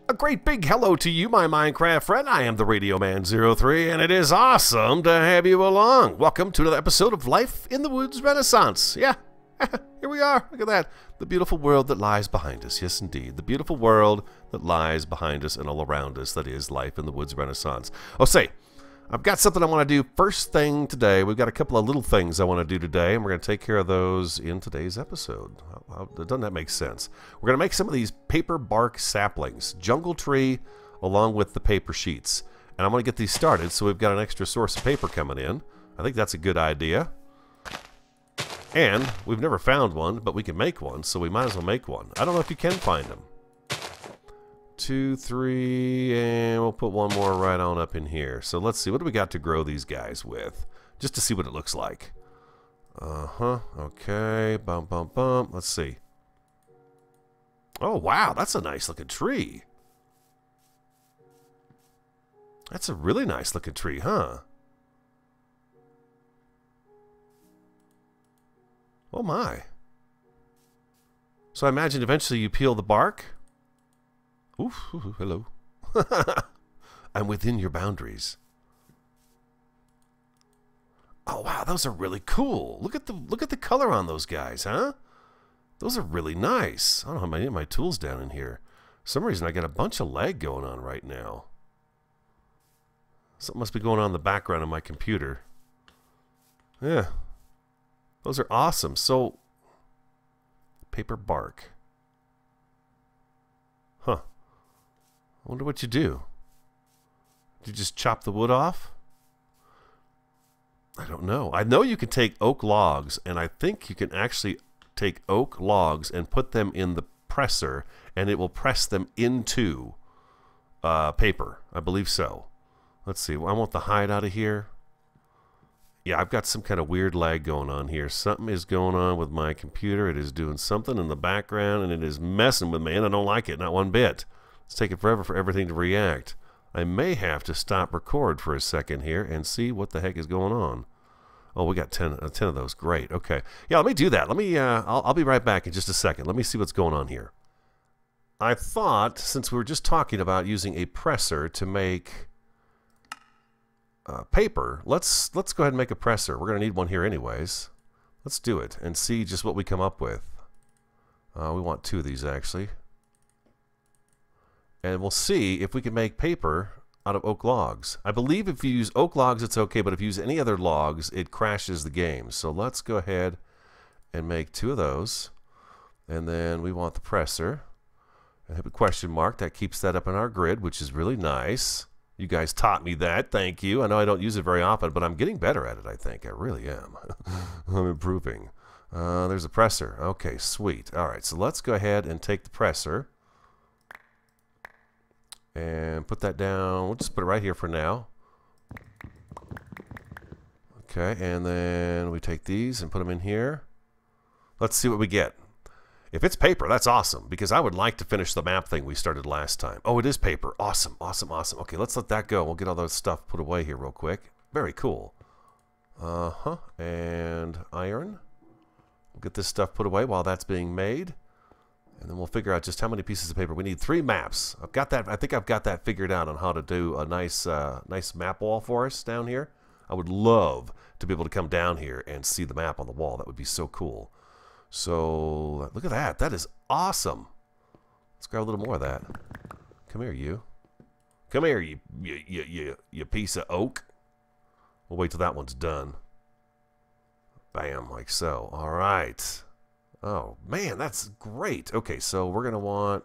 A great big hello to you, my Minecraft friend. I am the Radio Man 03, and it is awesome to have you along. Welcome to another episode of Life in the Woods Renaissance. Yeah, here we are. Look at that. The beautiful world that lies behind us. Yes, indeed. The beautiful world that lies behind us and all around us. That is Life in the Woods Renaissance. Oh, say, I've got something I want to do first thing today. We've got a couple of little things I want to do today, and we're going to take care of those in today's episode. Doesn't that make sense? We're going to make some of these paper bark saplings, jungle tree, along with the paper sheets. And I'm going to get these started so we've got an extra source of paper coming in. I think that's a good idea. And we've never found one, but we can make one, so we might as well make one. I don't know if you can find them. 2, 3, and we'll put one more right on up in here. So let's see, what do we got to grow these guys with? Just to see what it looks like. Okay, bump, bump, bump. Let's see. Oh, wow, that's a nice looking tree. That's a really nice looking tree, huh? Oh my. So I imagine eventually you peel the bark. Oof, hello. I'm within your boundaries. Oh wow, those are really cool. Look at the color on those guys, huh? Those are really nice. I don't have any of my tools down in here. For some reason I got a bunch of lag going on right now. Something must be going on in the background of my computer. Yeah. Those are awesome. So paper bark. Huh. I wonder what you do. Do you just chop the wood off? I don't know. I know you can take oak logs, and I think you can actually take oak logs and put them in the presser, and it will press them into paper. I believe so. Let's see. I want the hide out of here. Yeah, I've got some kind of weird lag going on here. Something is going on with my computer. It is doing something in the background, and it is messing with me, and I don't like it, not one bit. It's taking forever for everything to react. I may have to stop record for a second here and see what the heck is going on. Oh, we got 10 of those. Great. Okay. Yeah, let me do that. Let me. I'll be right back in just a second. Let me see what's going on here. I thought, since we were just talking about using a presser to make paper, let's go ahead and make a presser. We're going to need one here anyways. Let's do it and see just what we come up with. We want 2 of these actually. And we'll see if we can make paper out of oak logs. I believe if you use oak logs, it's okay, but if you use any other logs, it crashes the game. So let's go ahead and make 2 of those. And then we want the presser. I have a question mark. That keeps that up in our grid, which is really nice. You guys taught me that. Thank you. I know I don't use it very often, but I'm getting better at it, I think. I really am. I'm improving. There's a presser. Okay, sweet. All right, so let's go ahead and take the presser and put that down. We'll just put it right here for now. Okay, and then we take these and put them in here. Let's see what we get. If it's paper, that's awesome, because I would like to finish the map thing we started last time. Oh, it is paper. Awesome, awesome, awesome. Okay, let's let that go. We'll get all that stuff put away here real quick. Very cool. And iron. We'll get this stuff put away while that's being made. And then we'll figure out just how many pieces of paper. We need 3 maps. I've got that. I think I've got that figured out on how to do a nice map wall for us down here. I would love to be able to come down here and see the map on the wall. That would be so cool. So look at that. That is awesome. Let's grab a little more of that. Come here, you. Come here, you piece of oak. We'll wait till that one's done. Bam, like so. All right. Oh, man, that's great. Okay, so we're going to want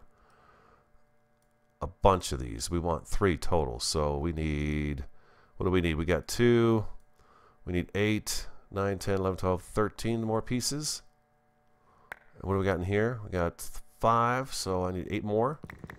a bunch of these. We want 3 total. So we need, what do we need? We got 2. We need 8, 9, 10, 11, 12, 13 more pieces. And what do we got in here? We got 5, so I need 8 more.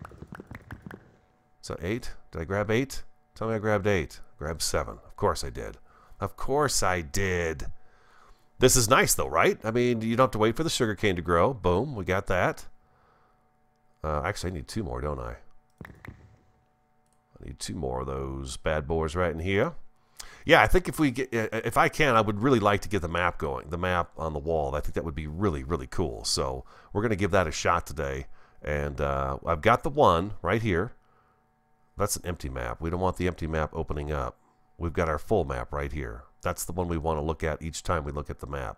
So 8? Did I grab 8? Tell me I grabbed 8. Grabbed 7. Of course I did. Of course I did. This is nice though, right? I mean, you don't have to wait for the sugarcane to grow. Boom, we got that. Actually, I need 2 more, don't I? I need 2 more of those bad boys right in here. Yeah, I think if I can, I would really like to get the map going, the map on the wall. I think that would be really, really cool. So we're going to give that a shot today And I've got the one right here. That's an empty map. We don't want the empty map opening up. We've got our full map right here. That's the one we want to look at each time we look at the map.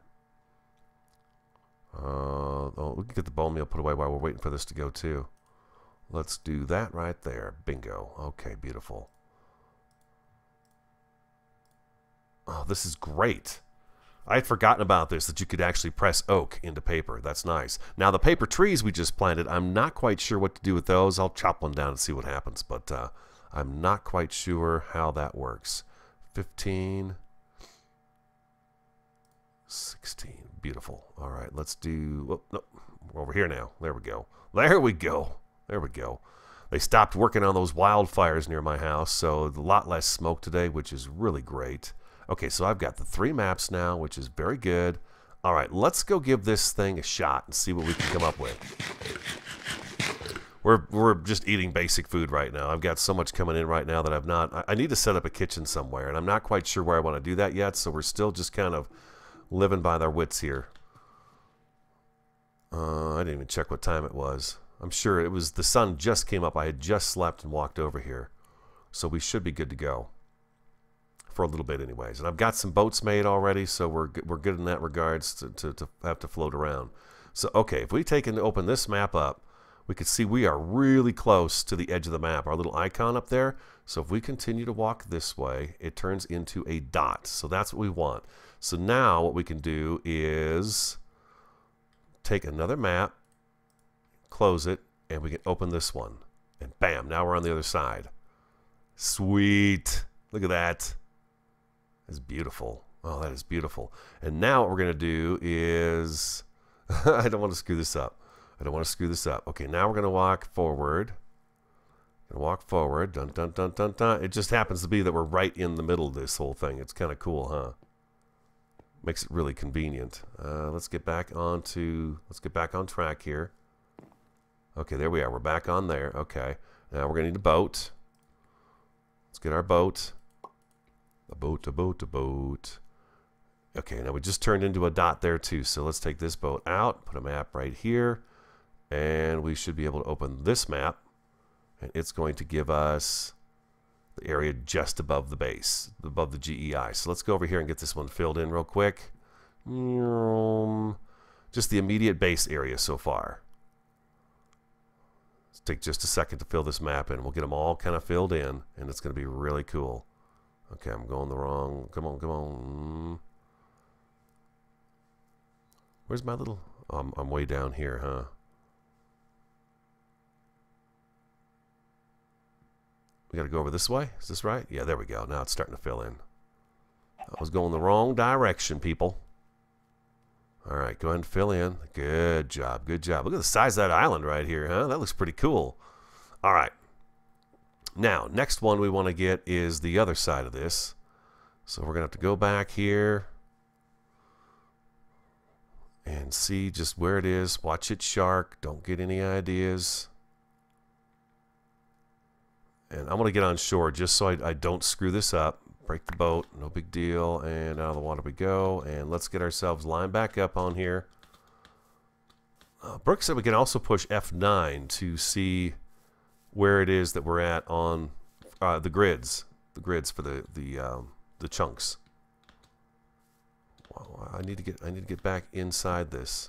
Oh, we can get the bone meal put away while we're waiting for this to go too. Let's do that right there. Bingo. Okay, beautiful. Oh, this is great. I had forgotten about this, that you could actually press oak into paper. That's nice. Now, the paper trees we just planted, I'm not quite sure what to do with those. I'll chop one down and see what happens, but I'm not quite sure how that works. 15, 16. Beautiful. All right, let's do... Oh, no, we're over here now. There we go. There we go. There we go. They stopped working on those wildfires near my house, so a lot less smoke today, which is really great. Okay, so I've got the 3 maps now, which is very good. All right, let's go give this thing a shot and see what we can come up with. We're just eating basic food right now. I've got so much coming in right now that I've not... I need to set up a kitchen somewhere, and I'm not quite sure where I want to do that yet, so we're still just kind of living by their wits here. I didn't even check what time it was. I'm sure it was... The sun just came up. I had just slept and walked over here. So we should be good to go. For a little bit anyways. And I've got some boats made already, so we're good in that regards to have to float around. So, okay, if we take and open this map up, we can see we are really close to the edge of the map, our little icon up there. So if we continue to walk this way, it turns into a dot. So that's what we want. So now what we can do is take another map, close it, and we can open this one. And bam, now we're on the other side. Sweet. Look at that. That's beautiful. Oh, that is beautiful. And now what we're going to do is... I don't want to screw this up. I don't want to screw this up. Okay, now we're going to walk forward. Going to walk forward. Dun, dun, dun, dun, dun. It just happens to be that we're right in the middle of this whole thing. It's kind of cool, huh? Makes it really convenient. Let's get back on track here. Okay, there we are. We're back on there. Okay. Now we're going to need a boat. Let's get our boat. A boat, a boat, a boat. Okay, now we just turned into a dot there too. So let's take this boat out, put a map right here, and we should be able to open this map. And it's going to give us the area just above the base, above the GEI. So let's go over here and get this one filled in real quick. Just the immediate base area so far. Let's take just a second to fill this map in. We'll get them all kind of filled in, and it's going to be really cool. Okay, I'm going the wrong... Come on, come on. Where's my little... I'm way down here, huh? We got to go over this way? Is this right? Yeah, there we go. Now it's starting to fill in. I was going the wrong direction, people. All right, go ahead and fill in. Good job, good job. Look at the size of that island right here, huh? That looks pretty cool. All right. Now, next one we want to get is the other side of this. So we're going to have to go back here and see just where it is. Watch it shark. Don't get any ideas. And I'm going to get on shore just so I don't screw this up. Break the boat. No big deal. And out of the water we go. And let's get ourselves lined back up on here. Brooke said we can also push F9 to see where it is that we're at on the grids for the chunks. Wow, I need to get back inside this.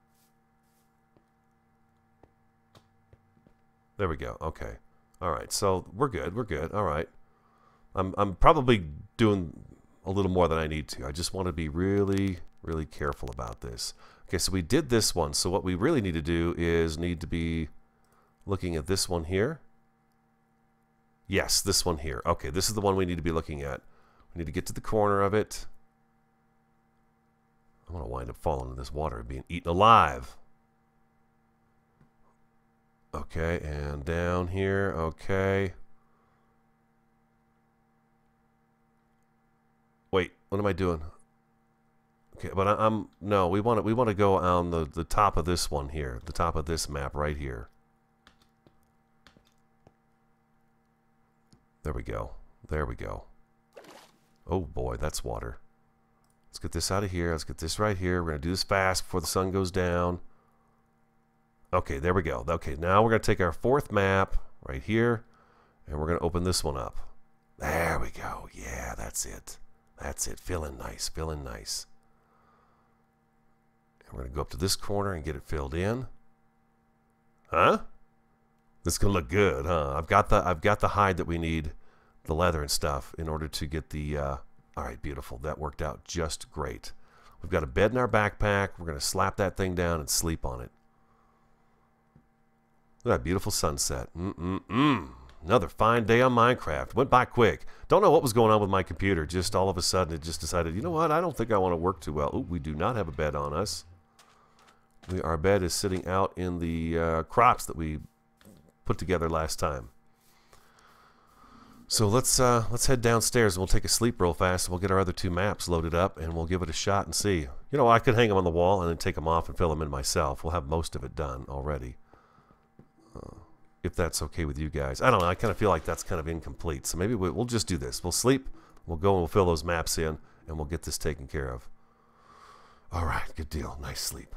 There we go. Okay. All right. So we're good. We're good. All right. I'm probably doing a little more than I need to. I just want to be really, really careful about this. Okay. So we did this one. So what we really need to do is need to be looking at this one here. Yes, this one here. Okay, this is the one we need to be looking at. We need to get to the corner of it. I'm going to wind up falling in this water and being eaten alive. Okay, and down here. Okay. Wait, what am I doing? Okay, but no, we want to go on the top of this one here, the top of this map right here. There we go. There we go. Oh boy, that's water. Let's get this out of here. Let's get this right here. We're going to do this fast before the sun goes down. Okay, there we go. Okay, now we're going to take our fourth map right here, and we're going to open this one up. There we go. Yeah, that's it. That's it. Feeling nice. Feeling nice. And we're going to go up to this corner and get it filled in. Huh? This is going to look good, huh? I've got the hide that we need, the leather and stuff, in order to get the... all right, beautiful. That worked out just great. We've got a bed in our backpack. We're going to slap that thing down and sleep on it. Look at that beautiful sunset. Another fine day on Minecraft. Went by quick. Don't know what was going on with my computer. Just all of a sudden it just decided, you know what? I don't think I want to work too well. Ooh, we do not have a bed on us. Our bed is sitting out in the crops that we put together last time. So let's head downstairs and we'll take a sleep real fast and we'll get our other two maps loaded up and we'll give it a shot and see. You know, I could hang them on the wall and then take them off and fill them in myself. We'll have most of it done already. If that's okay with you guys. I don't know. I kind of feel like that's kind of incomplete. So maybe we'll just do this. We'll sleep. We'll go and we'll fill those maps in and we'll get this taken care of. All right. Good deal. Nice sleep.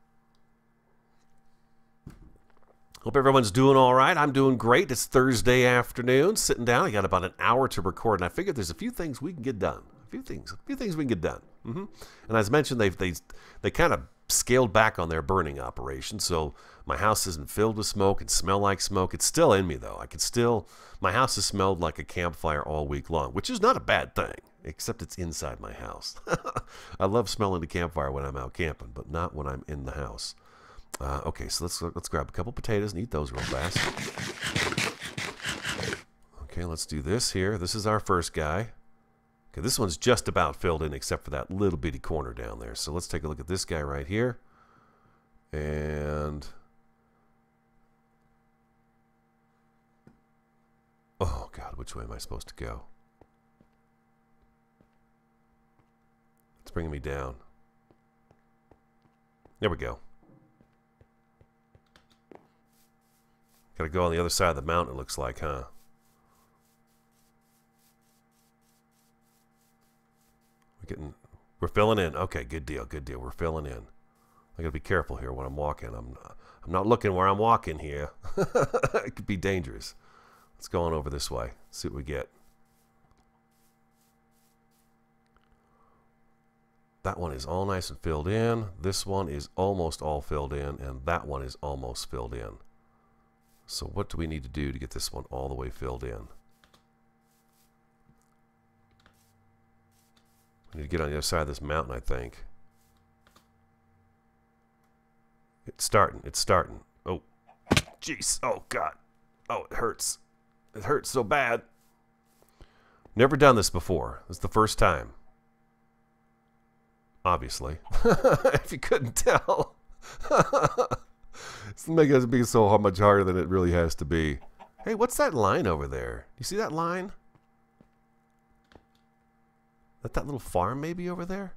Hope everyone's doing all right. I'm doing great. It's Thursday afternoon. Sitting down. I got about an hour to record, and I figured there's a few things we can get done. A few things we can get done. And as mentioned, they kind of scaled back on their burning operation, so my house isn't filled with smoke and smell like smoke. It's still in me, though. My house has smelled like a campfire all week long, which is not a bad thing, except it's inside my house. I love smelling the campfire when I'm out camping, but not when I'm in the house. Okay, so let's grab a couple potatoes and eat those real fast. Okay, let's do this here. This is our first guy. Okay, this one's just about filled in except for that little bitty corner down there. So let's take a look at this guy right here. And... oh, God, which way am I supposed to go? It's bringing me down. There we go. Gotta go on the other side of the mountain, it looks like, huh? We're filling in. Okay, good deal, good deal. We're filling in. I gotta be careful here when I'm walking. I'm not looking where I'm walking here. It could be dangerous. Let's go on over this way. See what we get. That one is all nice and filled in. This one is almost all filled in, and that one is almost filled in. So what do we need to do to get this one all the way filled in? We need to get on the other side of this mountain, I think. It's starting. It's starting. Oh, jeez. Oh, God. Oh, it hurts. It hurts so bad. Never done this before. This is the first time. Obviously. If you couldn't tell. It's making it be so much harder than it really has to be. Hey, what's that line over there? You see that line? That little farm maybe over there?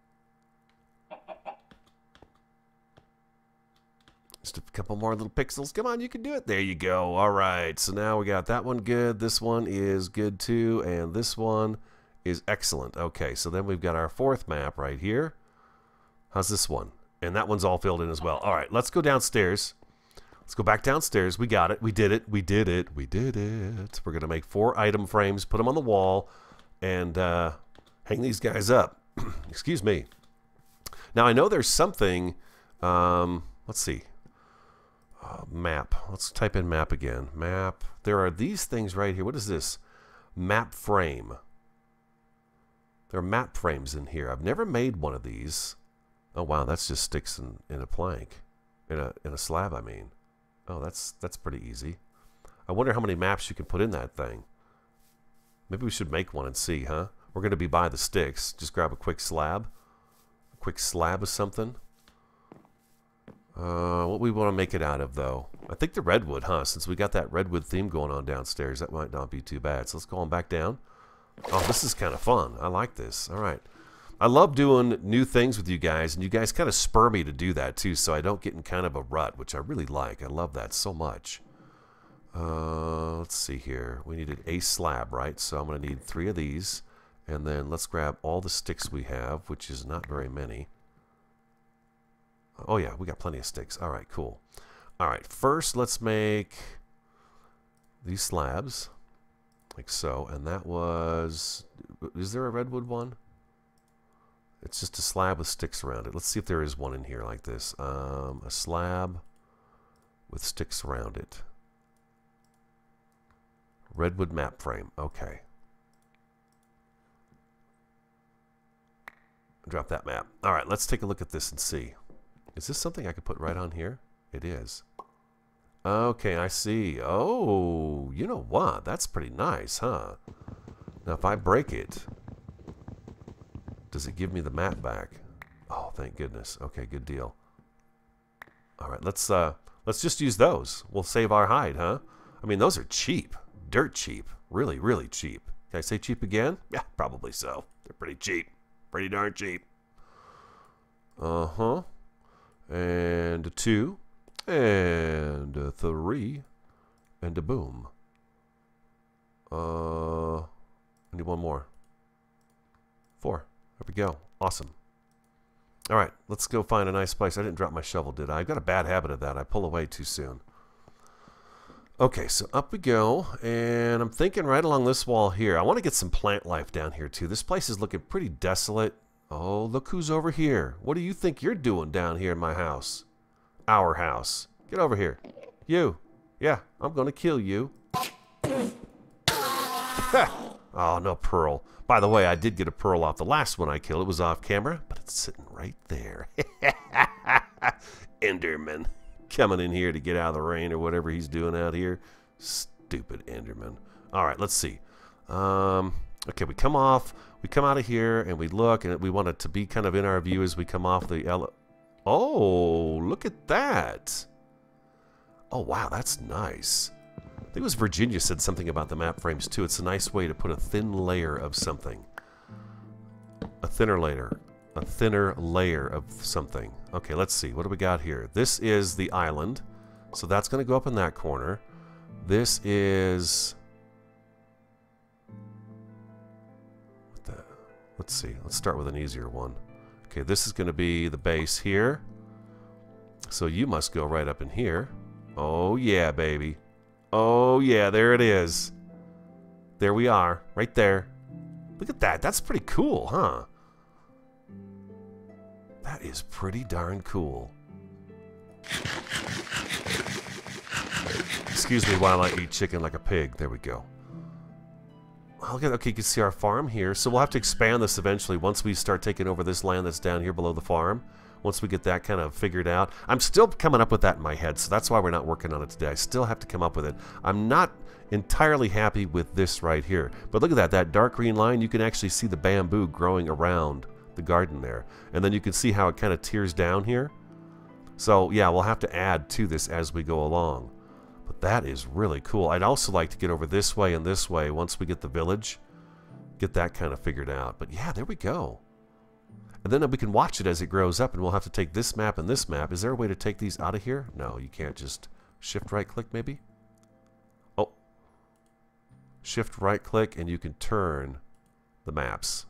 Just a couple more little pixels. Come on, you can do it. There you go. All right. So now we got that one good. This one is good too. And this one is excellent. Okay, so then we've got our fourth map right here. How's this one? And that one's all filled in as well. All right, let's go downstairs. Let's go back downstairs. We got it. We did it. We did it. We did it. We're going to make 4 item frames, put them on the wall, and hang these guys up. Excuse me. Now, I know there's something. Let's see. Map. Let's type in map again. Map. There are these things right here. What is this? Map frame. There are map frames in here. I've never made one of these. Oh wow, that's just sticks in a plank, in a slab. I mean, oh that's pretty easy. I wonder how many maps you can put in that thing. Maybe we should make one and see, huh? We're gonna be by the sticks. Just grab a quick slab of something. What we want to make it out of though? I think the redwood, huh? Since we got that redwood theme going on downstairs, that might not be too bad. So let's go on back down. Oh, this is kind of fun. I like this. All right. I love doing new things with you guys, and you guys kind of spur me to do that too, so I don't get in kind of a rut, which I really like. I love that so much. Let's see here. We needed a slab, right? So I'm going to need 3 of these, and then let's grab all the sticks we have, which is not very many. Oh yeah, we got plenty of sticks. All right, cool. All right, first let's make these slabs like so, and that was, is there a redwood one? It's just a slab with sticks around it. Let's see if there is one in here like this. A slab with sticks around it. Redwood map frame. Okay. Drop that map. All right, let's take a look at this and see. Is this something I could put right on here? It is. Okay, I see. Oh, you know what? That's pretty nice, huh? Now, if I break it, does it give me the map back? Oh, thank goodness. Okay, good deal. All right, let's just use those. We'll save our hide, huh? I mean, those are cheap. Dirt cheap. Really, really cheap. Can I say cheap again? Yeah, probably so. They're pretty cheap. Pretty darn cheap. Uh-huh. And a 2. And a 3. And a boom. I need one more. 4. There we go. Awesome. All right, let's go find a nice place. I didn't drop my shovel, did I? I've got a bad habit of that. I pull away too soon. Okay, so up we go, and I'm thinking right along this wall here. I want to get some plant life down here, too. This place is looking pretty desolate. Oh, look who's over here. What do you think you're doing down here in my house? Our house. Get over here. You. Yeah, I'm going to kill you. Oh, no pearl. By the way, I did get a pearl off the last one I killed. It was off camera, but it's sitting right there. Enderman. Coming in here to get out of the rain or whatever he's doing out here. Stupid Enderman. All right, let's see. Okay, we come out of here and we look, and we want it to be kind of in our view as we come off the Oh, look at that. Oh, wow, that's nice. I think it was Virginia said something about the map frames too. It's a nice way to put a thin layer of something. A thinner layer. A thinner layer of something. Okay, let's see. What do we got here? This is the island. So that's going to go up in that corner. This is... Let's see. Let's start with an easier one. Okay, this is going to be the base here. So you must go right up in here. Oh, yeah, baby. Oh, yeah, there it is. There we are. Right there. Look at that. That's pretty cool, huh? That is pretty darn cool. Excuse me while I eat chicken like a pig. There we go. Okay, you can see our farm here. So we'll have to expand this eventually once we start taking over this land that's down here below the farm. Once we get that kind of figured out. I'm still coming up with that in my head, so that's why we're not working on it today. I still have to come up with it. I'm not entirely happy with this right here. But look at that. That dark green line, you can actually see the bamboo growing around the garden there. And then you can see how it kind of tears down here. So, yeah, we'll have to add to this as we go along. But that is really cool. I'd also like to get over this way and this way once we get the village. Get that kind of figured out. But, yeah, there we go. And then we can watch it as it grows up, and we'll have to take this map and this map. Is there a way to take these out of here? No, you can't just shift right-click, maybe? Oh. Shift right-click, and you can turn the maps.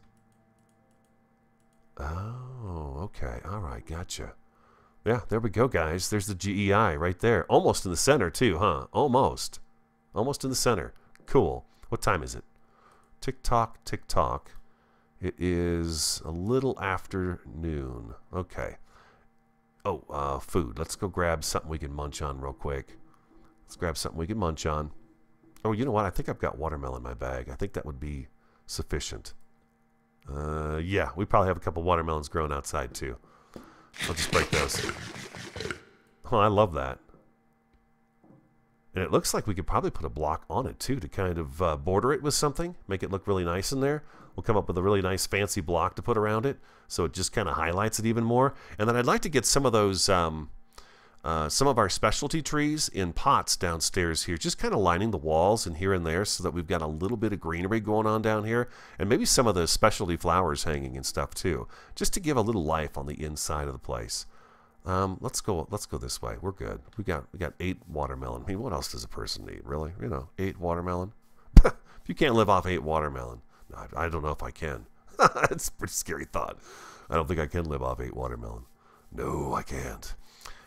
Oh, okay. All right, gotcha. Yeah, there we go, guys. There's the GEI right there. Almost in the center, too, huh? Almost. Almost in the center. Cool. What time is it? Tick-tock, tick-tock. It is a little after noon. Okay. Oh, food. Let's go grab something we can munch on real quick. Let's grab something we can munch on. Oh, you know what? I think I've got watermelon in my bag. I think that would be sufficient. Yeah, we probably have a couple watermelons growing outside, too. I'll just break those. Oh, I love that. And it looks like we could probably put a block on it, too, to kind of border it with something. Make it look really nice in there. We'll come up with a really nice fancy block to put around it, so it just kind of highlights it even more. And then I'd like to get some of those, some of our specialty trees in pots downstairs here, just kind of lining the walls and here and there so that we've got a little bit of greenery going on down here. And maybe some of the specialty flowers hanging and stuff, too, just to give a little life on the inside of the place. Let's go this way. We're good. We got 8 watermelon. I mean, what else does a person need, really? You know, 8 watermelon. If you can't live off 8 watermelon, I don't know if I can. It's a pretty scary thought. I don't think I can live off 8 watermelon. No, I can't.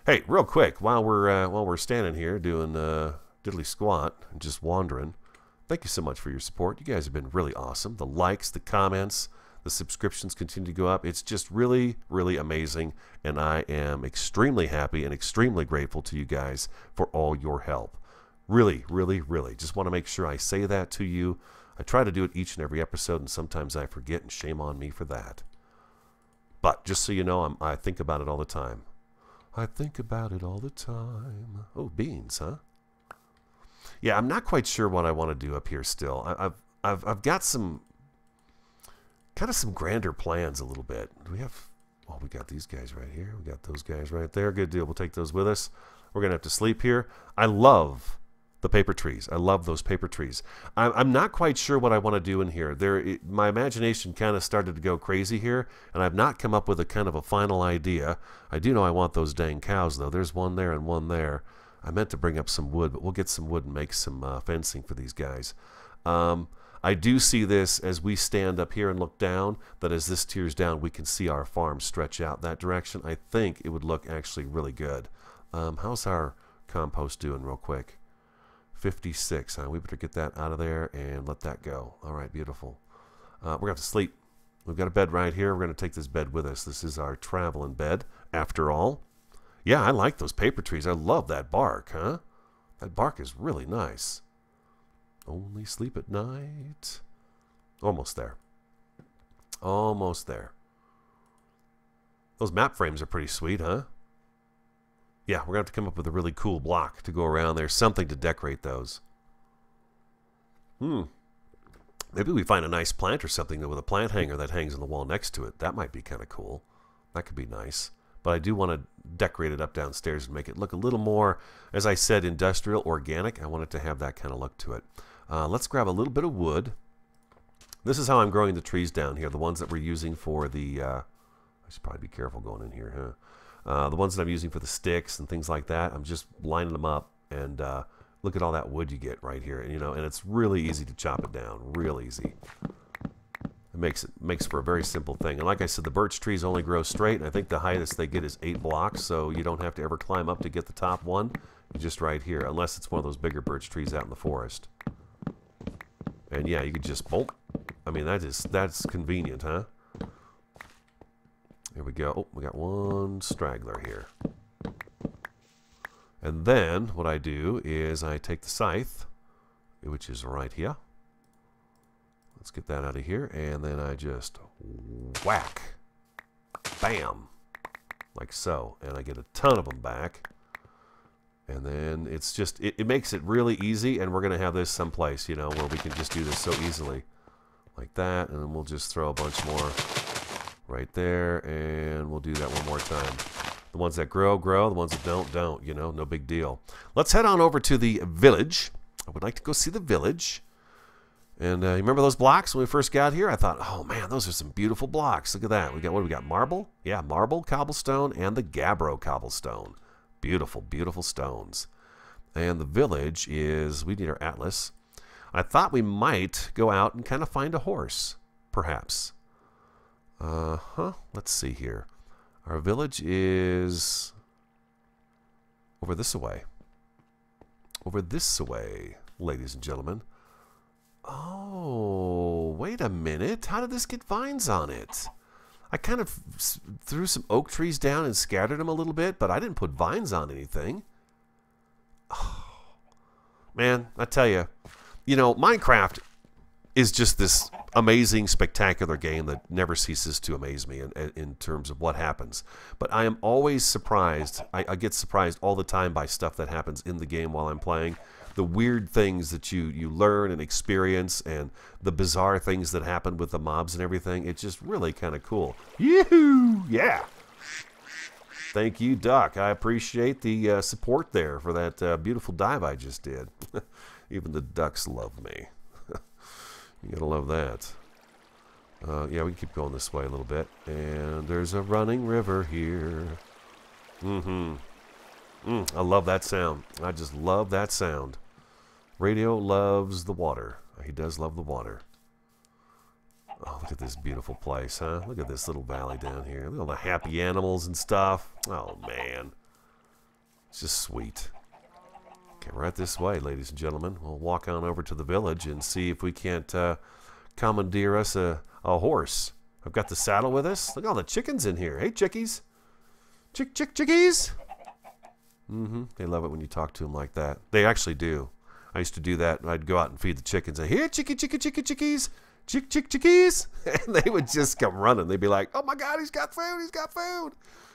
Hey, real quick, while we're standing here doing diddly squat and just wandering, thank you so much for your support. You guys have been really awesome. The likes, the comments, the subscriptions continue to go up. It's just really, really amazing, and I am extremely happy and extremely grateful to you guys for all your help. Really, really, really. Just want to make sure I say that to you. I try to do it each and every episode, and sometimes I forget, and shame on me for that. But just so you know, I think about it all the time. I think about it all the time. Oh, beans, huh? Yeah, I'm not quite sure what I want to do up here still. I've got some kind of some grander plans a little bit. Do we have... Oh, we got these guys right here. We got those guys right there. Good deal. We'll take those with us. We're going to have to sleep here. I love the paper trees. I love those paper trees. I'm not quite sure what I want to do in here. My imagination kind of started to go crazy here, and I've not come up with a kind of a final idea. I do know I want those dang cows, though. There's one there and one there. I meant to bring up some wood, but we'll get some wood and make some fencing for these guys. I do see this as we stand up here and look down, that as this tears down, we can see our farm stretch out that direction. I think it would look actually really good. How's our compost doing real quick? 56, huh? We better get that out of there and let that go. All right, beautiful. We're going to have to sleep. We've got a bed right here. We're going to take this bed with us. This is our traveling bed, after all. Yeah, I like those paper trees. I love that bark, huh? That bark is really nice. Only sleep at night. Almost there. Almost there. Those map frames are pretty sweet, huh? Yeah, we're going to have to come up with a really cool block to go around there. Something to decorate those. Maybe we find a nice plant or something with a plant hanger that hangs on the wall next to it. That might be kind of cool. That could be nice. But I do want to decorate it up downstairs and make it look a little more, as I said, industrial, organic. I want it to have that kind of look to it. Let's grab a little bit of wood. This is how I'm growing the trees down here. The ones that we're using for the... I should probably be careful going in here, huh? The ones that I'm using for the sticks and things like that, I'm just lining them up, and look at all that wood you get right here. And, and it's really easy to chop it down, real easy. It makes for a very simple thing. And like I said, the birch trees only grow straight, and I think the highest they get is 8 blocks, so you don't have to ever climb up to get the top one. You're just right here, unless it's one of those bigger birch trees out in the forest. And yeah, you could just bolt. I mean, that's convenient, huh? Here we go. Oh, we got one straggler here. And then what I do is I take the scythe, which is right here. Let's get that out of here. And then I just whack. Bam. Like so. And I get a ton of them back. And then it's just, it makes it really easy. And we're going to have this someplace, where we can just do this so easily. Like that. And then we'll just throw a bunch more right there, and we'll do that one more time. The ones that grow, grow. The ones that don't, no big deal. Let's head on over to the village. I would like to go see the village. And you remember those blocks when we first got here? I thought, oh man, those are some beautiful blocks. Look at that. What do we got? Marble? Yeah, marble, cobblestone, and the gabbro cobblestone. Beautiful, beautiful stones. And the village is, we need our atlas. I thought we might go out and kind of find a horse, perhaps. Let's see here. Our village is over this way. Over this way, ladies and gentlemen. Oh, wait a minute. How did this get vines on it? I kind of threw some oak trees down and scattered them a little bit, but I didn't put vines on anything. Oh, man, I tell you, Minecraft is just this amazing, spectacular game that never ceases to amaze me in terms of what happens. But I am always surprised. I get surprised all the time by stuff that happens in the game while I'm playing. The weird things that you learn and experience, and the bizarre things that happen with the mobs and everything. It's just really kind of cool. Yoo-hoo! Yeah! Thank you, Duck. I appreciate the support there for that beautiful dive I just did. Even the ducks love me. You gotta love that. Yeah, we can keep going this way a little bit. And there's a running river here. I love that sound. I just love that sound. Radio loves the water. He does love the water. Oh, look at this beautiful place, huh? Look at this little valley down here. Look at all the happy animals and stuff. Oh, man. It's just sweet. Okay, right this way, ladies and gentlemen. We'll walk on over to the village and see if we can't commandeer us a horse. I've got the saddle with us. Look at all the chickens in here. Hey, chickies. Chickies. They love it when you talk to them like that. They actually do. I used to do that. I'd go out and feed the chickens. Say, here, chickies. Chickies. And they would just come running. They'd be like, oh my God, he's got food.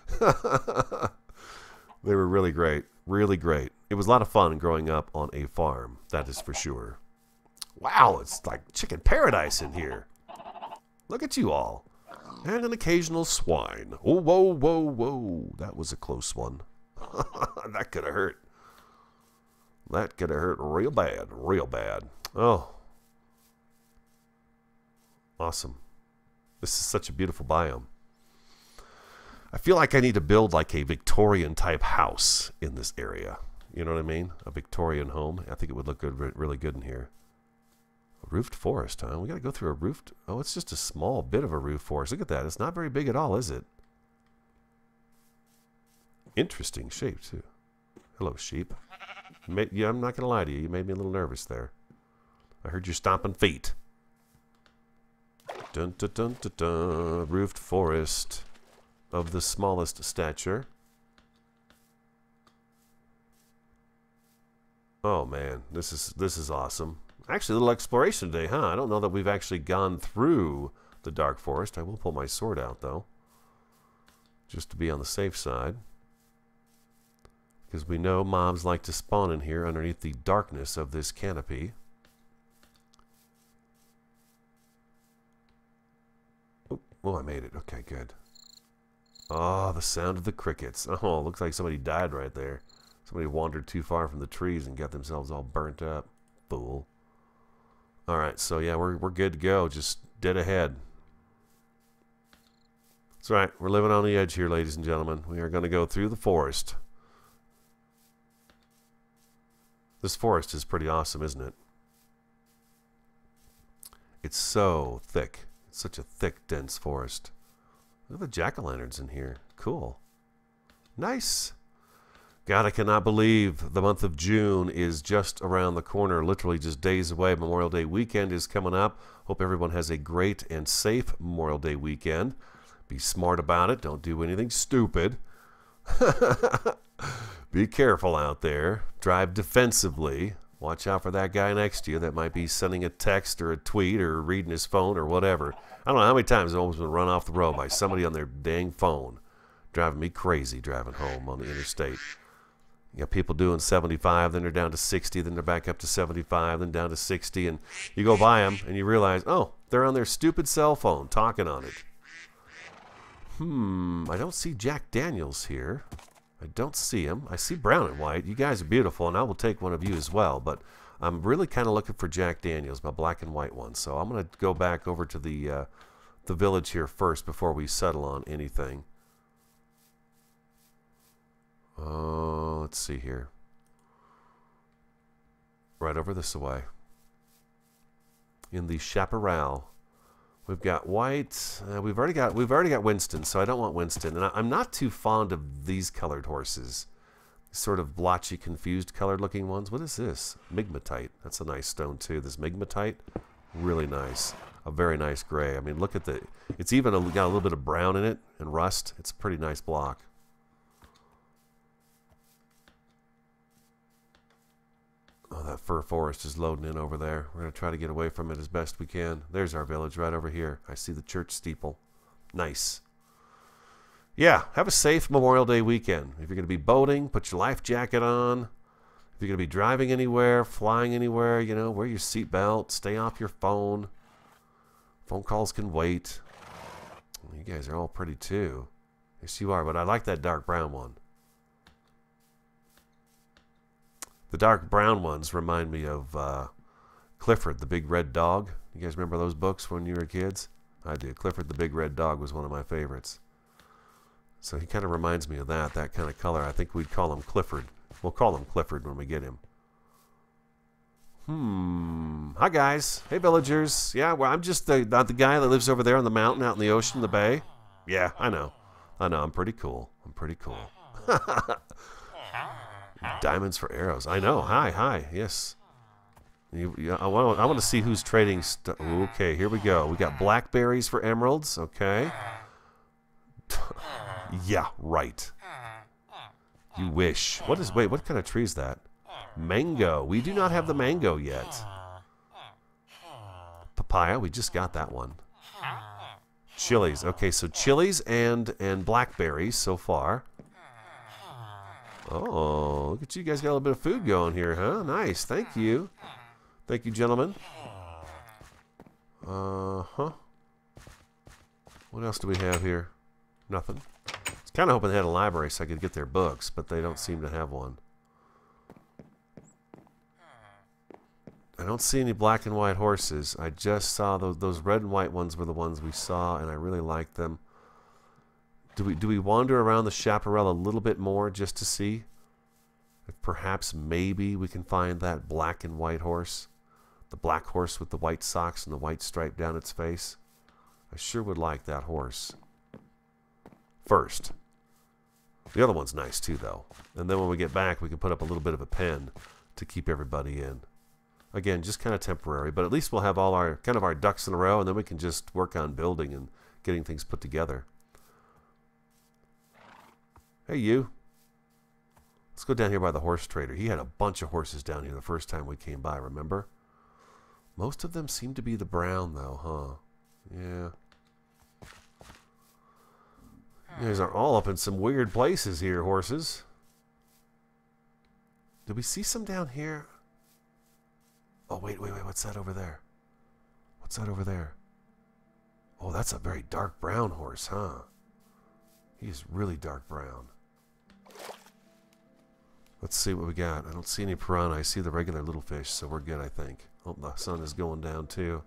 They were really great. Really great. It was a lot of fun growing up on a farm. That is for sure. Wow, it's like chicken paradise in here. Look at you all. And an occasional swine. Oh, whoa. That was a close one. That could have hurt. That could have hurt real bad. Oh. Awesome. This is such a beautiful biome. I feel like I need to build like a Victorian type house in this area. You know what I mean? A Victorian home. I think it would look good, really good in here. A roofed forest, huh? We got to go through a roofed... Oh, it's just a small bit of a roof forest. Look at that. It's not very big at all, is it? Interesting shape, too. Hello, sheep. Yeah, I'm not going to lie to you. You made me a little nervous there. I heard you stomping feet. Dun, dun, dun, dun, dun. Roofed forest of the smallest stature. Oh, man. This is awesome. Actually, a little exploration today, huh? I don't know that we've actually gone through the dark forest. I will pull my sword out, though, just to be on the safe side. Because we know mobs like to spawn in here underneath the darkness of this canopy. Oh, I made it. Okay, good. Oh, the sound of the crickets. Oh, looks like somebody died right there. Somebody wandered too far from the trees and got themselves all burnt up. Fool. Alright, so yeah, we're good to go. Just dead ahead. That's right. We're living on the edge here, ladies and gentlemen. We are going to go through the forest. This forest is pretty awesome, isn't it? It's so thick. It's such a thick, dense forest. Look at the jack-o'-lanterns in here. Cool. Nice. God, I cannot believe the month of June is just around the corner, literally just days away. Memorial Day weekend is coming up. Hope everyone has a great and safe Memorial Day weekend. Be smart about it. Don't do anything stupid. Be careful out there. Drive defensively. Watch out for that guy next to you that might be sending a text or a tweet or reading his phone or whatever. I don't know how many times I've almost been run off the road by somebody on their dang phone. Driving me crazy driving home on the interstate. You got people doing 75, then they're down to 60, then they're back up to 75, then down to 60, and you go by them and you realize, oh, they're on their stupid cell phone talking on it. I don't see Jack Daniels here. I don't see him. I see brown and white. You guys are beautiful, and I will take one of you as well, but I'm really kind of looking for Jack Daniels, my black and white one. So I'm going to go back over to the village here first before we settle on anything. Let's see here. Right over this way. In the chaparral. We've got white. We've already got Winston, so I don't want Winston. And I'm not too fond of these colored horses. Sort of blotchy, confused colored looking ones. What is this? Migmatite. That's a nice stone too. This migmatite, really nice. A very nice gray. I mean, look at the. It's even got a little bit of brown in it and rust. It's a pretty nice block. Oh, that fir forest is loading in over there. We're going to try to get away from it as best we can. There's our village right over here. I see the church steeple. Nice. Yeah, have a safe Memorial Day weekend. If you're going to be boating, put your life jacket on. If you're going to be driving anywhere, flying anywhere, you know, wear your seatbelt. Stay off your phone. Phone calls can wait. You guys are all pretty too. Yes, you are, but I like that dark brown one. The dark brown ones remind me of Clifford, the Big Red Dog. You guys remember those books when you were kids? I do. Clifford, the Big Red Dog was one of my favorites. So he kind of reminds me of that kind of color. I think we'd call him Clifford. We'll call him Clifford when we get him. Hi, guys. Hey, villagers. Yeah, well, I'm just not the guy that lives over there on the mountain out in the ocean, the bay. Yeah, I know. I'm pretty cool. Diamonds for arrows. I know. Hi, hi. Yes. I want to see who's trading. Okay, here we go. We got blackberries for emeralds. Okay. Yeah, right. You wish. Wait, what kind of tree is that? Mango. We do not have the mango yet. Papaya. We just got that one. Chilies. Okay, so chilies and blackberries so far. Oh, look at you guys got a little bit of food going here, huh? Nice. Thank you. Thank you, gentlemen. What else do we have here? Nothing. I was kind of hoping they had a library so I could get their books, but they don't seem to have one. I don't see any black and white horses. I just saw those red and white ones were the ones we saw, and I really liked them. Do we wander around the chaparral a little bit more just to see if perhaps maybe we can find that black and white horse? The black horse with the white socks and the white stripe down its face. I sure would like that horse. First. The other one's nice too, though. And then when we get back, we can put up a little bit of a pen to keep everybody in. Again, just kind of temporary, but at least we'll have all our our ducks in a row, and then we can just work on building and getting things put together. Hey, you. Let's go down here by the horse trader. He had a bunch of horses down here the first time we came by, remember? Most of them seem to be the brown, though, huh? Yeah. You guys are all up in some weird places here, horses. Did we see some down here? Oh, wait. What's that over there? What's that over there? Oh, that's a very dark brown horse, huh? He's really dark brown. Let's see what we got. I don't see any piranha. I see the regular little fish, so we're good, I think. Oh, the sun is going down, too.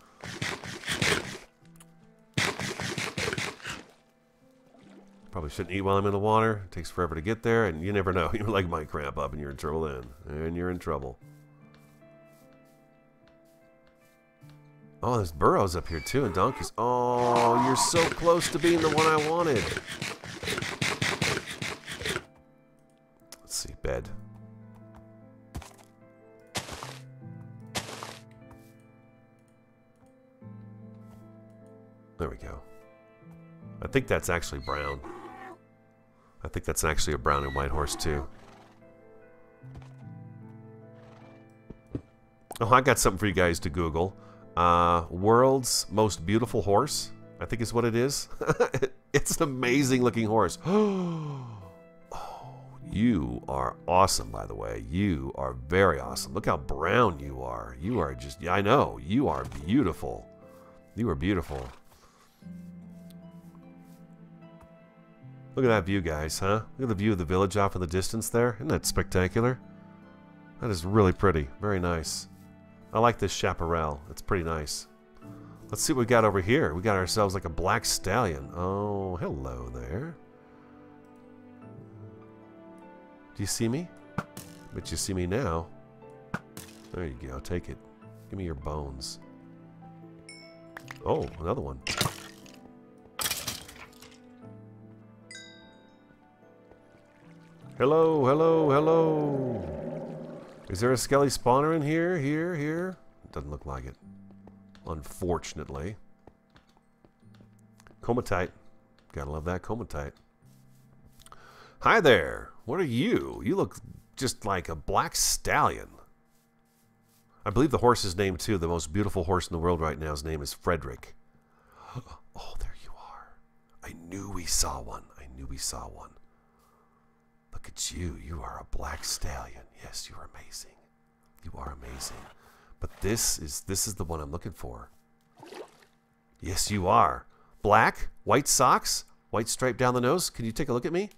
Probably shouldn't eat while I'm in the water. It takes forever to get there, and you never know. Your leg might cramp up, and you're in trouble then. And you're in trouble. Oh, there's burros up here, too, and donkeys. Oh, you're so close to being the one I wanted. Let's see, bed. There we go. I think that's actually brown. I think that's actually a brown and white horse, too. Oh, I got something for you guys to Google. World's most beautiful horse, I think is what it is. It's an amazing looking horse. Oh, you are awesome, by the way. You are very awesome. Look how brown you are. You are just, I know, you are beautiful. You are beautiful. Look at that view, guys, huh? Look at the view of the village off in the distance there. Isn't that spectacular? That is really pretty. Very nice. I like this chaparral. It's pretty nice. Let's see what we got over here. We got ourselves like a black stallion. Oh, hello there. Do you see me? But you see me now. There you go. Take it. Give me your bones. Oh, another one. Hello, hello, hello. Is there a skelly spawner in here? Here? Doesn't look like it. Unfortunately. Comatite. Gotta love that comatite. Hi there. What are you? You look just like a black stallion. I believe the horse's name, too. The most beautiful horse in the world right now. His name is Frederick. Oh, there you are. I knew we saw one. I knew we saw one. Look at you. You are a black stallion. Yes, you are amazing. You are amazing. But this is the one I'm looking for. Yes, you are. Black, white socks, white stripe down the nose. Can you take a look at me?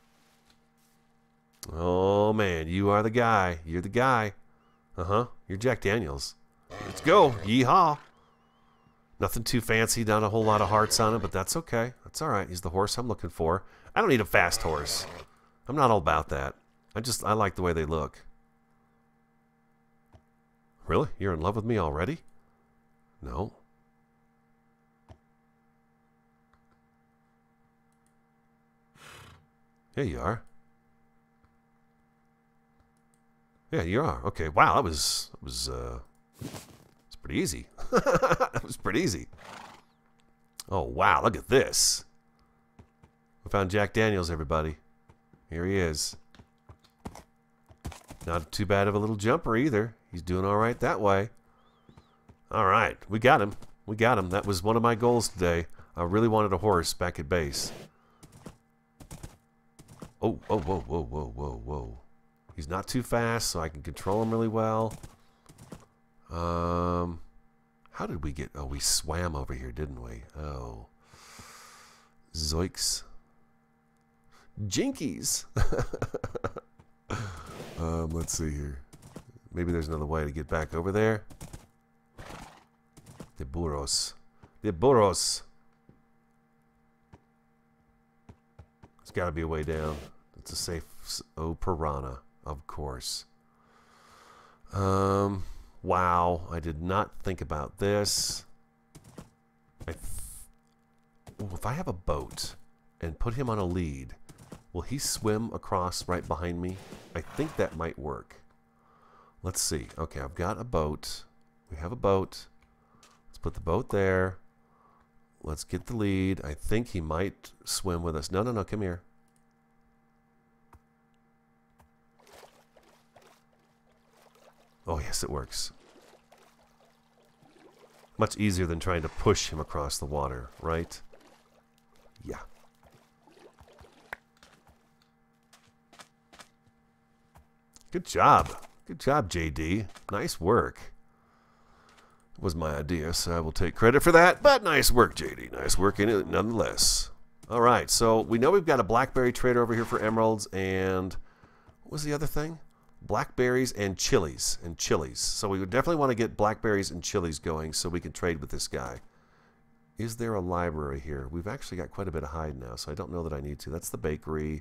Oh, man. You are the guy. You're the guy. Uh-huh. You're Jack Daniels. Let's go. Yeehaw. Nothing too fancy. Not a whole lot of hearts on it, but that's okay. That's all right. He's the horse I'm looking for. I don't need a fast horse. I'm not all about that. I like the way they look. Really? You're in love with me already? No. Here you are. Yeah, you are. Okay, wow, it's pretty easy. That was pretty easy. Oh, wow, look at this. We found Jack Daniels, everybody. Here he is. Not too bad of a little jumper either. He's doing all right that way. All right, we got him. We got him. That was one of my goals today. I really wanted a horse back at base. Oh, whoa, whoa, whoa, whoa, whoa. He's not too fast, so I can control him really well. How did we get... Oh, we swam over here, didn't we? Oh. Zoiks. Jinkies. Let's see here. Maybe there's another way to get back over there. De burros. De burros. There's got to be a way down. It's a safe... Oh, piranha. Of course. Wow. I did not think about this. If I have a boat and put him on a lead, will he swim across right behind me? I think that might work. Let's see. Okay, I've got a boat. We have a boat. Let's put the boat there. Let's get the lead. I think he might swim with us. No, no, no. Come here. Oh, yes, it works. Much easier than trying to push him across the water, right? Yeah. Good job. Good job, JD. Nice work. It was my idea, so I will take credit for that. But nice work, JD. Nice work in it nonetheless. All right, so we know we've got a blackberry trader over here for emeralds, and what was the other thing? Blackberries and chilies. So we would definitely want to get blackberries and chilies going so we can trade with this guy. Is there a library here? We've actually got quite a bit of hide now, so I don't know that I need to. That's the bakery.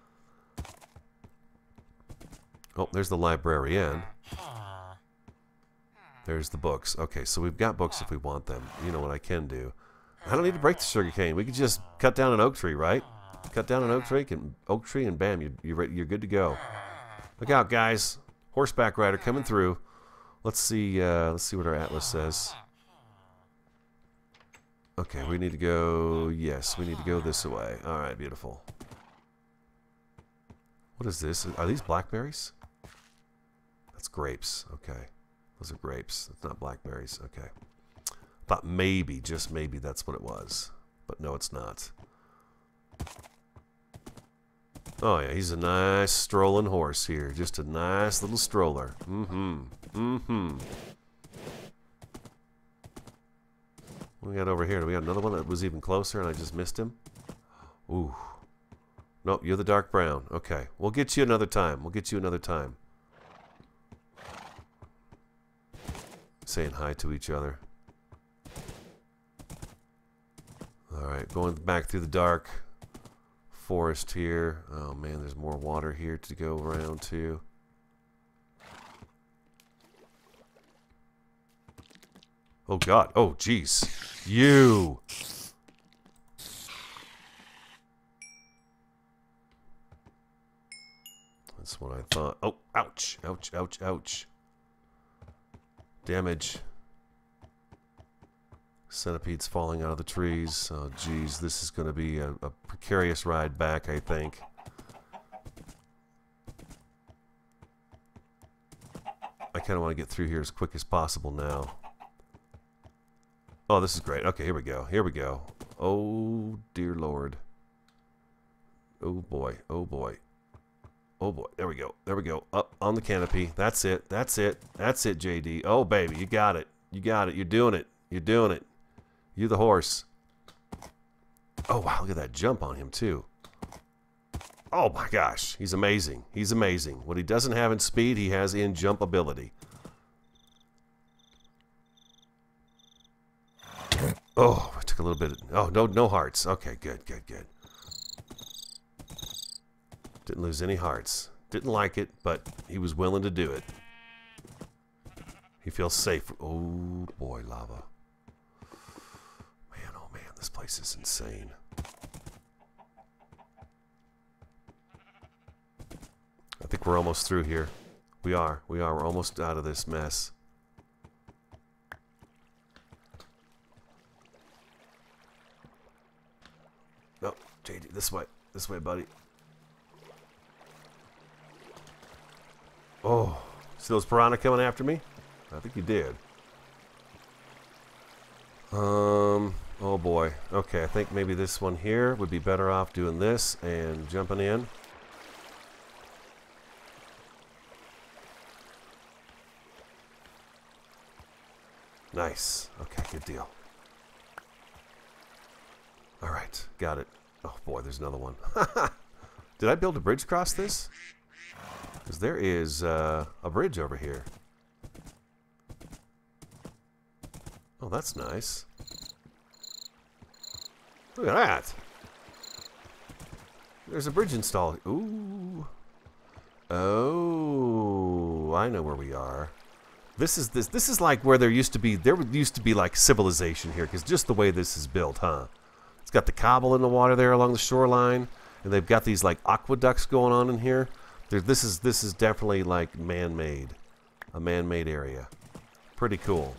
Oh, there's the librarian. There's the books. Okay, so we've got books if we want them. You know what I can do. I don't need to break the sugar cane. We could just cut down an oak tree, right? Cut down an oak tree and bam, you're good to go. Look out, guys! Horseback rider coming through. Let's see what our atlas says. Okay, we need to go. Yes, we need to go this way. All right, beautiful. What is this? Are these blackberries? That's grapes. Okay, those are grapes. That's not blackberries. Okay. Thought maybe, just maybe, that's what it was, but no, it's not. Oh yeah, he's a nice strolling horse here. Just a nice little stroller. What do we got over here? Do we got another one that was even closer and I just missed him? Ooh. Nope, you're the dark brown. Okay, we'll get you another time. We'll get you another time. Saying hi to each other. Alright, going back through the dark forest here. Oh man, there's more water here to go around too. Oh god. Oh jeez. You. That's what I thought. Oh, ouch. Ouch, ouch, ouch. Damage. Centipedes falling out of the trees. Oh, geez. This is going to be a precarious ride back, I think. I kind of want to get through here as quick as possible now. Oh, this is great. Okay, here we go. Here we go. Oh, dear Lord. Oh, boy. Oh, boy. Oh, boy. There we go. There we go. Up on the canopy. That's it. That's it. That's it, JD. Oh, baby. You got it. You got it. You're doing it. You're doing it. You the horse. Oh, wow. Look at that jump on him, too. Oh, my gosh. He's amazing. He's amazing. What he doesn't have in speed, he has in jump ability. Oh, I took a little bit. Oh, no hearts. Okay, good, good, good. Didn't lose any hearts. Didn't like it, but he was willing to do it. He feels safe. Oh, boy, lava. Man, oh, man, this place is insane. I think we're almost through here. We are. We're almost out of this mess. No, JD, this way. This way, buddy. Oh, see those piranha coming after me? I think you did. Oh boy. Okay, I think maybe this one here would be better off doing this and jumping in. Nice. Okay, good deal. Alright, got it. Oh boy, there's another one. Did I build a bridge across this? Because there is a bridge over here. Oh, that's nice. Look at that. There's a bridge installed. Ooh. Oh, I know where we are. This is like where there used to be like civilization here, because just the way this is built, huh? It's got the cobble in the water there along the shoreline, and they've got these like aqueducts going on in here. This is definitely like man-made, a man-made area. Pretty cool.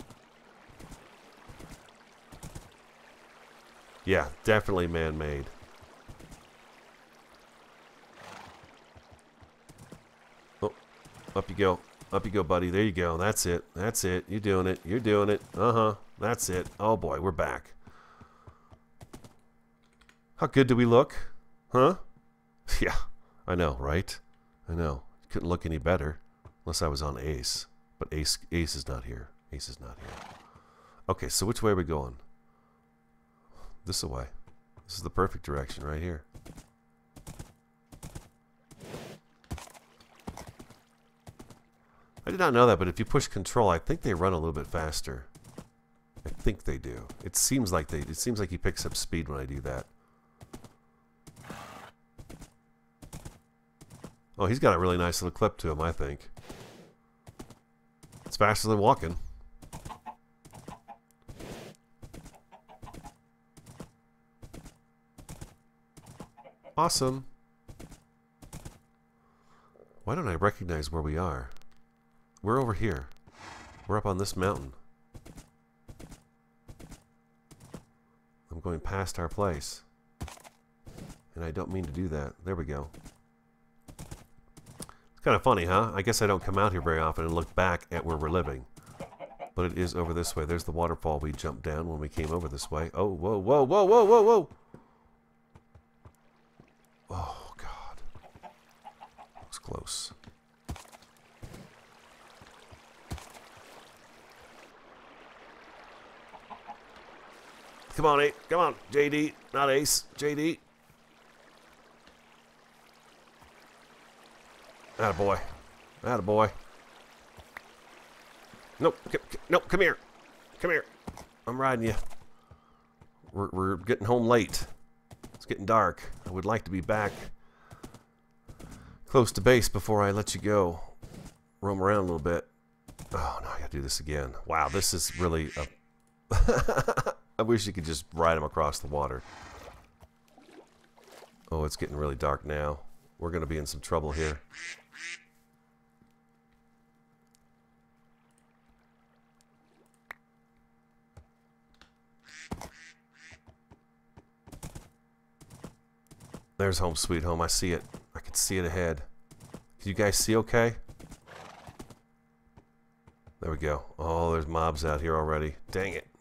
Yeah, definitely man-made. Oh, up you go. Up you go, buddy. There you go. That's it. That's it. You're doing it. You're doing it. Uh-huh. That's it. Oh, boy. We're back. How good do we look? Huh? Yeah. I know, right? I know. Couldn't look any better. Unless I was on Ace. But Ace is not here. Ace is not here. Okay, so which way are we going? This way. This is the perfect direction right here. I did not know that, but if you push control, I think they run a little bit faster. I think they do. It seems like he picks up speed when I do that. Oh, he's got a really nice little clip to him, I think. It's faster than walking. Awesome. Why don't I recognize where we are? We're over here. We're up on this mountain. I'm going past our place. And I don't mean to do that. There we go. It's kind of funny, huh? I guess I don't come out here very often and look back at where we're living. But it is over this way. There's the waterfall we jumped down when we came over this way. Oh, whoa, whoa, whoa, whoa, whoa, whoa! Oh, God. That was close. Come on, Ace. Come on, JD. Not Ace. JD. Attaboy. Attaboy. Nope. Nope. Come here. Come here. I'm riding you. We're getting home late. It's getting dark. I would like to be back close to base before I let you go. Roam around a little bit. Oh, no, I gotta do this again. Wow, this is really a... I wish you could just ride him across the water. Oh, it's getting really dark now. We're gonna be in some trouble here. There's home sweet home. I see it. I can see it ahead. Can you guys see okay? There we go. Oh, there's mobs out here already. Dang it.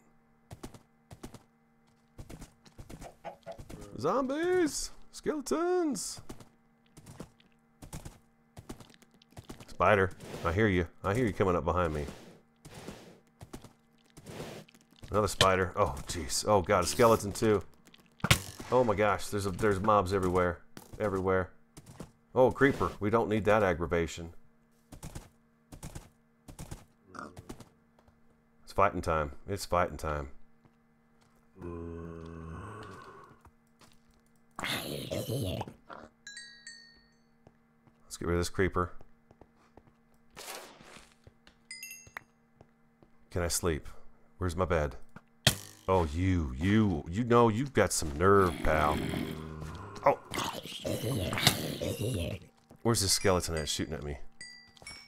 Zombies! Skeletons! Spider. I hear you. I hear you coming up behind me. Another spider. Oh, jeez. Oh, God. A skeleton, too. Oh, my gosh. There's mobs everywhere. Everywhere. Oh, creeper. We don't need that aggravation. It's fighting time. It's fighting time. Let's get rid of this creeper. Can I sleep? Where's my bed? Oh, you know you've got some nerve, pal. Oh. Where's this skeleton at shooting at me?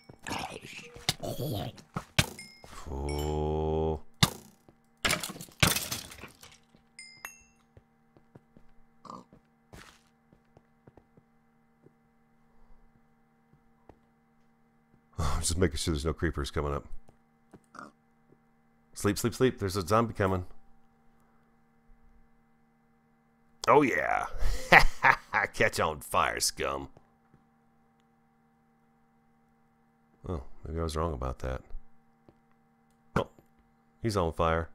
Oh. Just making sure there's no creepers coming up. Sleep, sleep, sleep. There's a zombie coming. Oh, yeah. Catch on fire, scum. Oh, maybe I was wrong about that. Oh, he's on fire.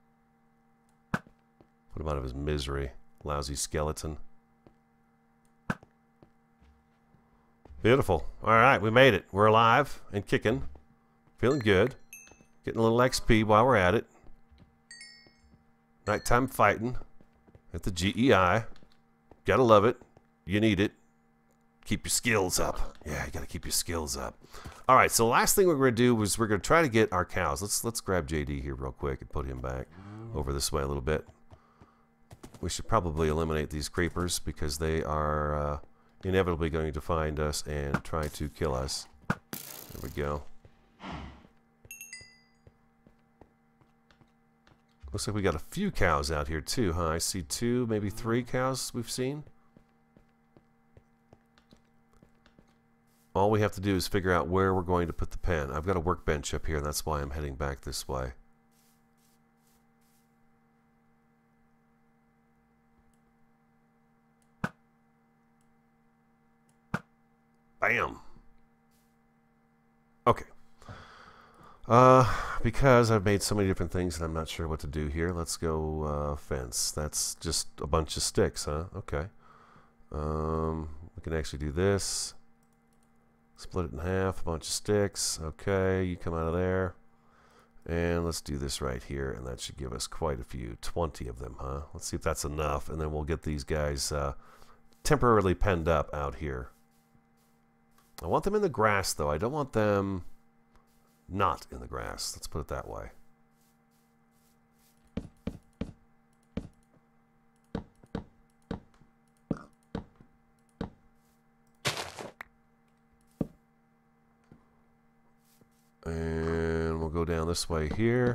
Put him out of his misery. Lousy skeleton. Beautiful. Alright, we made it. We're alive and kicking. Feeling good. Getting a little XP while we're at it. Nighttime fighting. At the GEI. Gotta love it. You need it. Keep your skills up. Yeah, you gotta keep your skills up. Alright, so the last thing we're gonna do was we're gonna try to get our cows. Let's grab JD here real quick and put him back over this way a little bit. We should probably eliminate these creepers because they are inevitably going to find us and try to kill us. There we go. Looks like we got a few cows out here too, huh? I see 2, maybe 3 cows we've seen. All we have to do is figure out where we're going to put the pen. I've got a workbench up here, and that's why I'm heading back this way. Bam! Okay. Because I've made so many different things and I'm not sure what to do here, let's go fence. That's just a bunch of sticks, huh? Okay. We can actually do this. Split it in half, a bunch of sticks. Okay, you come out of there. And let's do this right here, and that should give us quite a few. 20 of them, huh? Let's see if that's enough, and then we'll get these guys temporarily penned up out here. I want them in the grass, though. I don't want them not in the grass. Let's put it that way. And we'll go down this way here.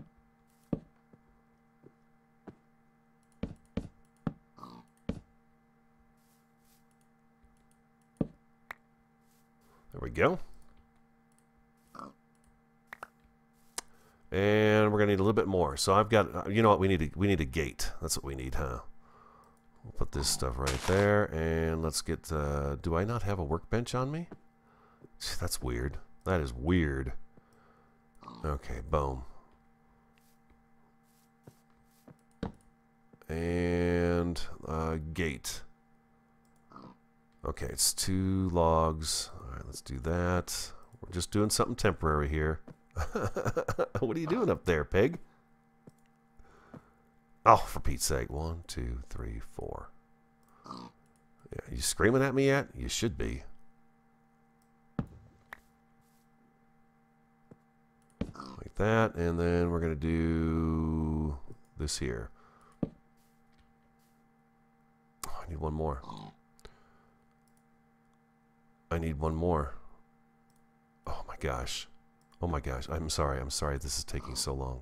There we go. And we're gonna need a little bit more. So I've got, you know what, we need a gate. That's what we need, huh? We'll put this stuff right there, and let's get. Do I not have a workbench on me? That's weird. That is weird. Okay, boom. And gate. Okay, it's 2 logs. All right, let's do that. We're just doing something temporary here. What are you doing up there, pig? Oh, for Pete's sake. 1, 2, 3, 4. Yeah, you screaming at me yet? You should be. Like that, and then we're going to do this here. Oh, I need one more. I need one more. Oh my gosh. Oh my gosh. I'm sorry. I'm sorry this is taking so long.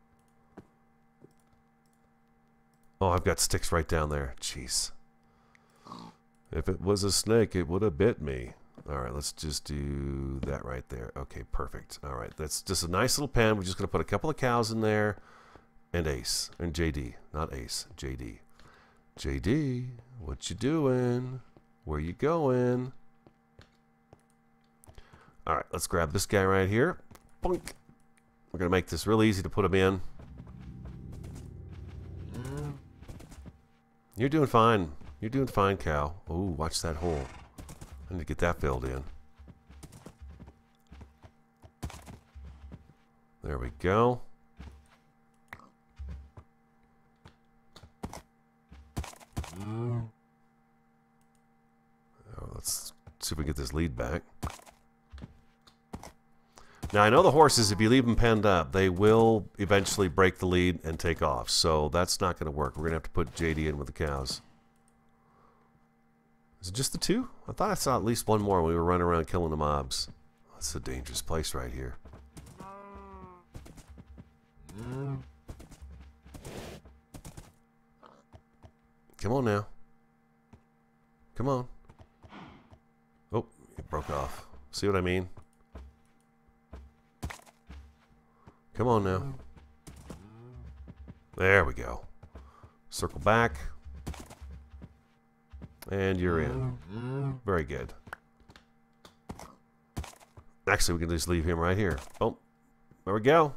Oh, I've got sticks right down there. Jeez. If it was a snake, it would have bit me. Alright, let's just do that right there. Okay, perfect. Alright, that's just a nice little pen. We're just going to put a couple of cows in there. And Ace. And JD. Not Ace. JD. JD, what you doing? Where you going? Alright, let's grab this guy right here. Boink. We're going to make this real easy to put him in. You're doing fine. You're doing fine, cow. Ooh, watch that hole. I need to get that filled in. There we go. Oh, let's see if we can get this lead back. Now, I know the horses, if you leave them penned up, they will eventually break the lead and take off. So that's not going to work. We're going to have to put JD in with the cows. Is it just the 2? I thought I saw at least one more when we were running around killing the mobs. That's a dangerous place right here. Come on now. Come on. Oh, it broke off. See what I mean? Come on now. There we go. Circle back. And you're in. Very good. Actually, we can just leave him right here. Oh, there we go.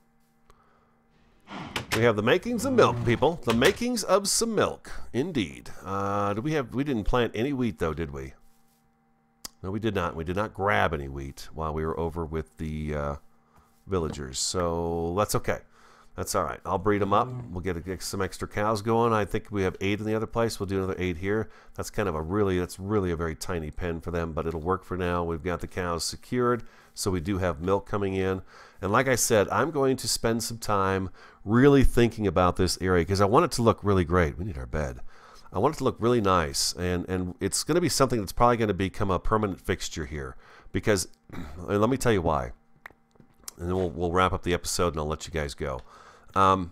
We have the makings of milk, people. The makings of some milk, indeed. We didn't plant any wheat, though, did we? No, we did not. We did not grab any wheat while we were over with the villagers. So that's okay. That's all right. I'll breed them up. We'll get some extra cows going. I think we have 8 in the other place. We'll do another 8 here. That's kind of that's really a very tiny pen for them, but it'll work for now. We've got the cows secured, so we do have milk coming in. And like I said, I'm going to spend some time really thinking about this area because I want it to look really great. We need our bed. I want it to look really nice, and it's going to be something that's probably going to become a permanent fixture here because, and let me tell you why. And then we'll wrap up the episode, and I'll let you guys go. I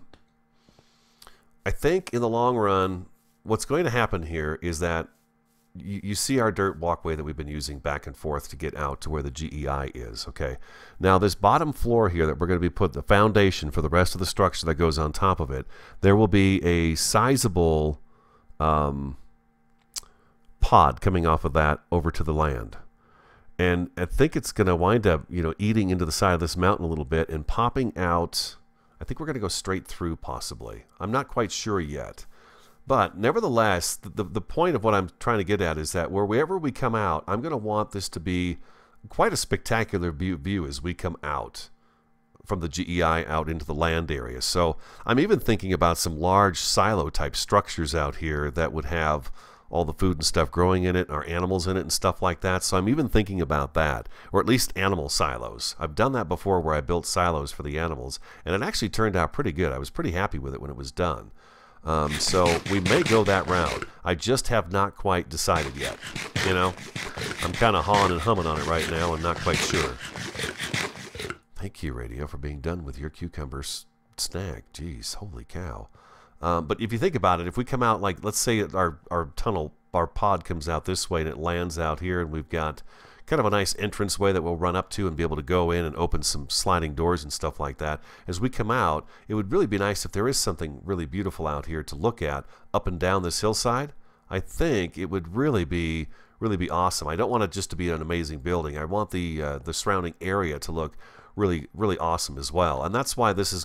think in the long run, what's going to happen here is that you see our dirt walkway that we've been using back and forth to get out to where the GEI is, okay? Now, this bottom floor here that we're going to be putting the foundation for the rest of the structure that goes on top of it, there will be a sizable pod coming off of that over to the land. And I think it's going to wind up, eating into the side of this mountain a little bit and popping out. I think we're going to go straight through, possibly. I'm not quite sure yet. But nevertheless, the point of what I'm trying to get at is that wherever we come out, I'm going to want this to be quite a spectacular view as we come out from the GEI out into the land area. So I'm even thinking about some large silo-type structures out here that would have all the food and stuff growing in it, our animals in it and stuff like that. So I'm even thinking about that, or at least animal silos. I've done that before where I built silos for the animals, and it actually turned out pretty good. I was pretty happy with it when it was done. So we may go that route. I just have not quite decided yet. I'm kind of hawing and humming on it right now and not quite sure. Thank you, Radio, for being done with your cucumber snack. Jeez, holy cow. But if you think about it, if we come out, like, let's say our pod comes out this way and it lands out here, and we've got kind of a nice entranceway that we'll run up to and be able to go in and open some sliding doors and stuff like that. As we come out, it would really be nice if there is something really beautiful out here to look at up and down this hillside. I think it would really be awesome. I don't want it just to be an amazing building. I want the surrounding area to look really, really awesome as well. And that's why this is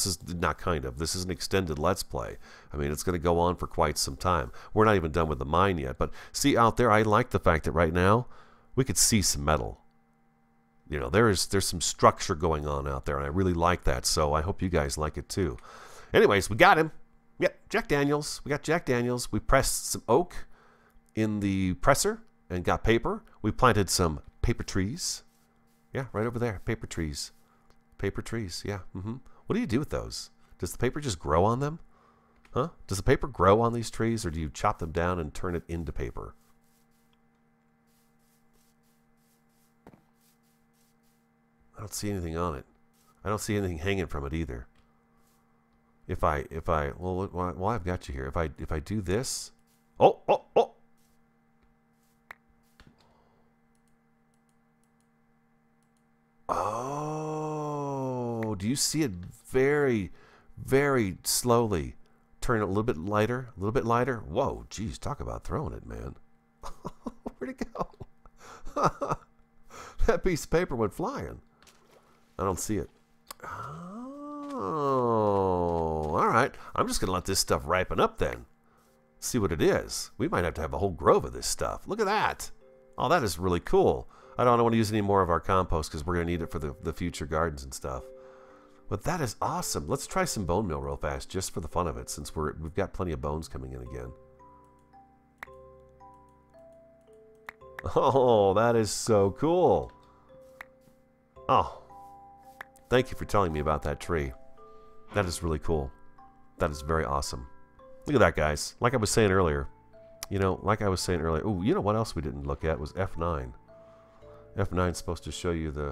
an extended Let's Play. I mean, it's going to go on for quite some time. We're not even done with the mine yet. But see out there, I like the fact that right now we could see some metal. There's some structure going on out there, and I really like that. So I hope you guys like it too. Anyways, we got him. Yep, Jack Daniels. We got Jack Daniels. We pressed some oak in the presser and got paper. We planted some paper trees. Yeah, right over there. Paper trees. Paper trees, yeah. What do you do with those? Does the paper just grow on them? Huh? Does the paper grow on these trees, or do you chop them down and turn it into paper? I don't see anything on it. I don't see anything hanging from it either. Well, I've got you here. If I do this. Oh! Oh, do you see it very, very slowly turn a little bit lighter, a little bit lighter? Whoa, geez, talk about throwing it, man. Where'd it go? That piece of paper went flying. I don't see it. Oh, all right. I'm just going to let this stuff ripen up then. See what it is. We might have to have a whole grove of this stuff. Look at that. Oh, that is really cool. I don't want to use any more of our compost because we're going to need it for the future gardens and stuff. But that is awesome. Let's try some bone meal real fast just for the fun of it, since we've got plenty of bones coming in again. Oh, that is so cool. Oh, thank you for telling me about that tree. That is really cool. That is very awesome. Look at that, guys. Like I was saying earlier. Ooh, you know what else we didn't look at was F9. F9 is supposed to show you the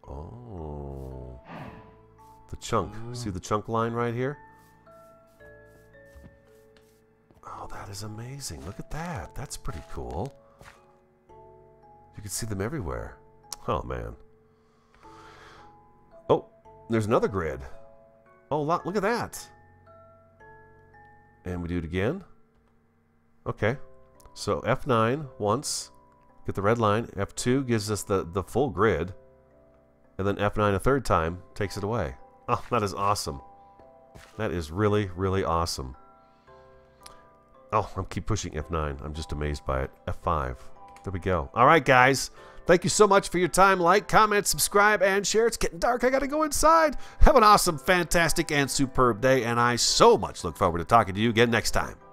the chunk. See the chunk line right here? Oh, that is amazing. Look at that. That's pretty cool. You can see them everywhere. Oh, man. Oh, there's another grid. Oh, look at that. And we do it again. Okay. So F9 once, get the red line. F2 gives us the full grid. And then F9 a third time takes it away. Oh, that is awesome. That is really, really awesome. Oh, I keep pushing F9. I'm just amazed by it. F5. There we go. All right, guys. Thank you so much for your time. Like, comment, subscribe, and share. It's getting dark. I got to go inside. Have an awesome, fantastic, and superb day. And I so much look forward to talking to you again next time.